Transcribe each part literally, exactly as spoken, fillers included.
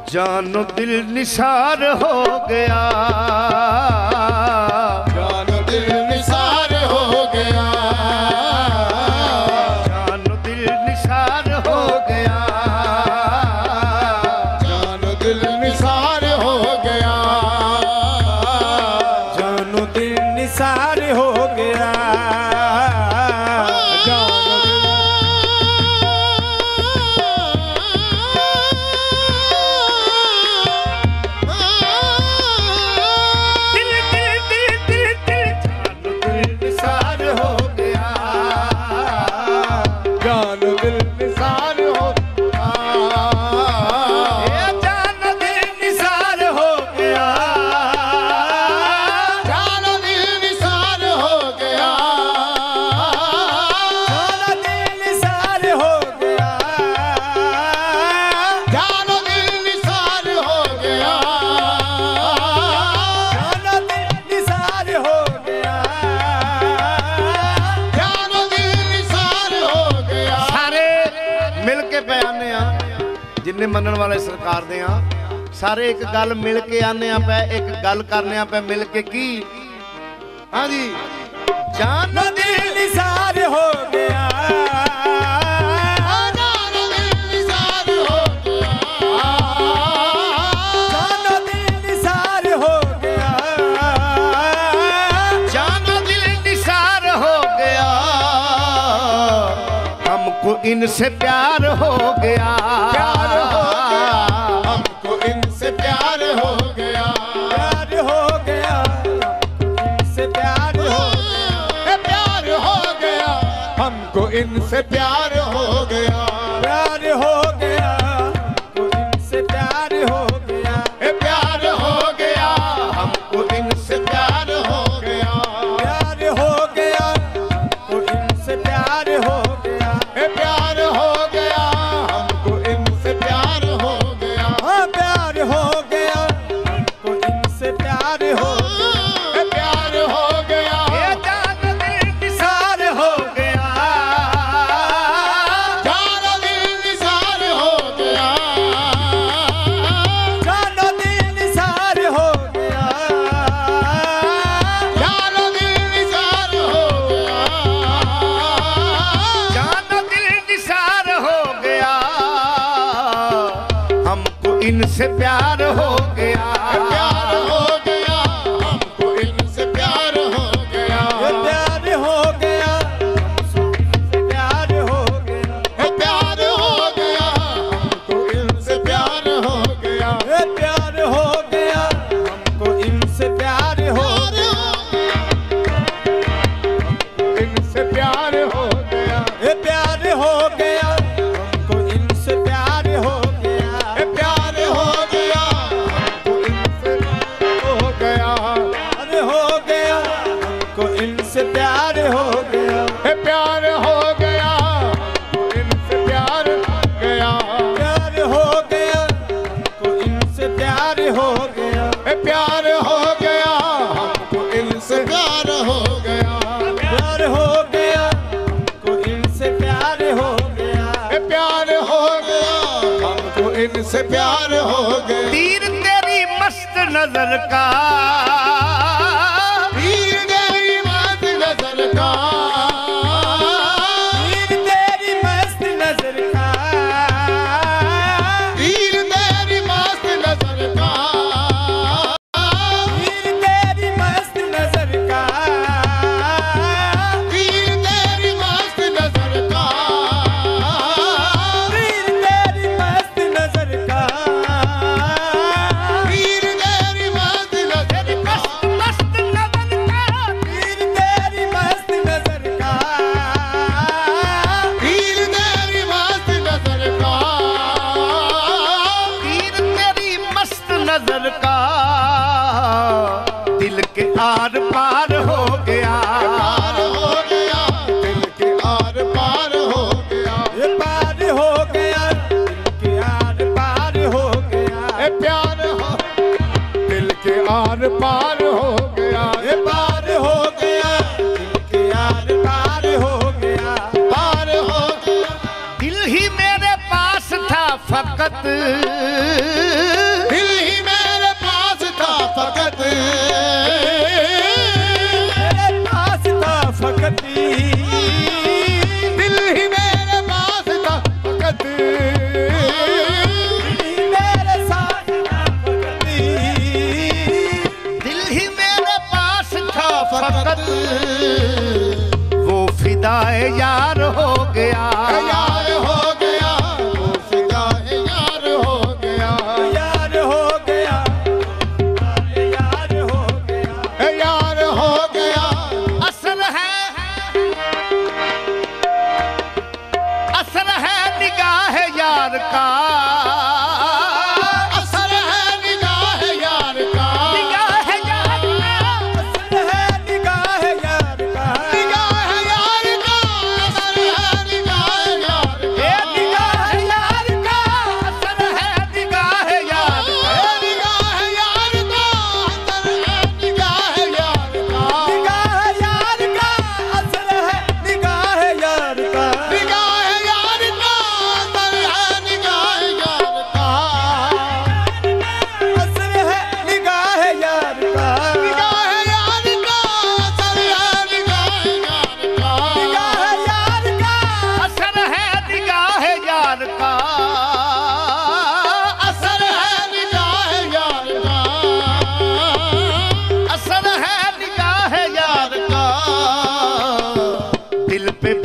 जानो दिल निसार हो गया, जानो दिल निसार हो गया, जानो दिल निसार हो गया, जानो दिल निसार हो गया, जानो दिल निसार हो गया, जानो दिल दिल दिल दिल दिल जानो दिल निसार हो गया, जानो दिल निसार हो ए जानो दिल निसार हो गया, जानो दिल निसार हो गया, जानो दिल निसार हो गया, जानो दिल निसार हो गया, जानो दिल निसार हो गया, जानो दिल निसार हो गया। सारे मिल के पे आने आ जिन्ने मनन वाले सरकार दे आ सारे एक गल मिल के आने आ पे एक गल करने आ पे मिल के की हाँ जी जानो दिल निसार हो गया, जानो दिल निसार हो गया, जानो दिल निसार हो गया, जानो दिल निसार हो गया, हमको इनसे प्यार हो गया, प्यार हो गया, हमको इनसे प्यार हो गया, प्यार हो गया, इनसे प्यार हो ए प्यार हो गया, हमको इनसे प्यार हो गया, प्यार हो गया, हमको इनसे प्यार हो गया, ए प्यार हो गया, हमको इनसे प्यार हो गया, प्यार हो गया, हमको इनसे प्यार हो गया, ए प्यार हो गया, हमको इनसे प्यार हो गया, हाँ प्यार हो गया, हमको इनसे प्यार हो ए प्यार हो गया, ये जानो दिल निसार हो गया, जानो दिल निसार हो गया, जानो दिल निसार हो गया, जानो दिल निसार हो गया, जानो दिल निसार हो गया, हमको इनसे प्यार हो गया, प्यार हो गया, हमको इनसे प्यार हो गया, ये प्यार हो गया, हमसे प्यार हो गया, ए प्यार हो गया, हमको इनसे प्यार हो गया, ये प्यार हो गया, हमको इनसे प्यार हो इनसे प्यार हो गया, ये प्यार हो गया, हमको इनसे प्यार हो गया, ए प्यार हो गया, हमको इनसे हो गया, प्यार हो गया, हमको इनसे प्यार हो गया, ए प्यार हो गया, हमको इनसे प्यार हो गया, प्यार हो गया, हमको इनसे प्यार हो गया, ए प्यार हो गया, हमको इनसे प्यार हो गया, प्यार हो गया, हमको इनसे प्यार हो गया, ए प्यार हो गया, हमको इनसे प्यार हो गया, तीर तेरी मस्त नजर का तीर तेरी मस्त नजर का, तीर तेरी मस्त नजर का, तीर तेरी मस्त नजर का, तीर तेरी मस्त नजर का, तीर तेरी मस्त नजर का, तीर तेरी मस्त नजर का, तीर तेरी मस्त नजर का, मस्त नजर का तीर तेरी मस्त नजर का, तीर तेरी मस्त नजर का, तीर तेरी मस्त नजर का दिल के आर पार हो गया, पार हो गया, दिल के आर पार हो गया, ये पार हो गया, इनके आर पार हो गया, ए प्यार हो दिल के आर पार हो गया, ये पार हो गया, इनके आर पार हो गया, पार हो गया, दिल ही मेरे पास था फकत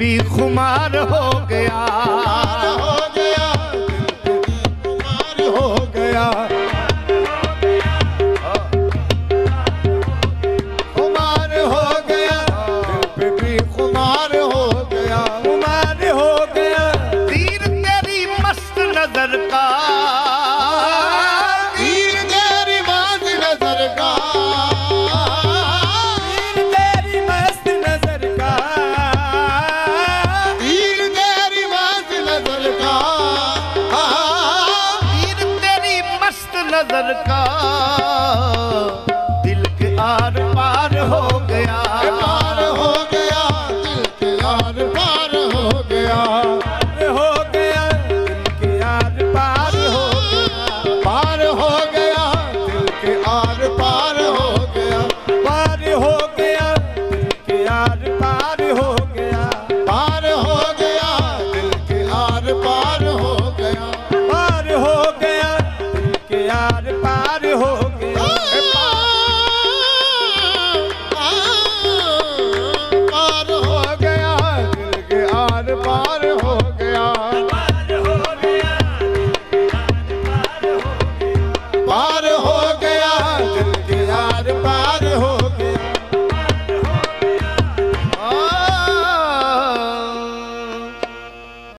भी खुमार हो गया, हो गया, दिल पे भी खुमार हो गया, खुमार हो गया, दिल पे भी खुमार हो गया, खुमार हो गया। तीर तेरी मस्त नजर का, तीर तेरी मस्त नजर का, तीर तेरी मस्त नजर का, तीर तेरी मस्त नजर का, तीर तेरी मस्त नजर का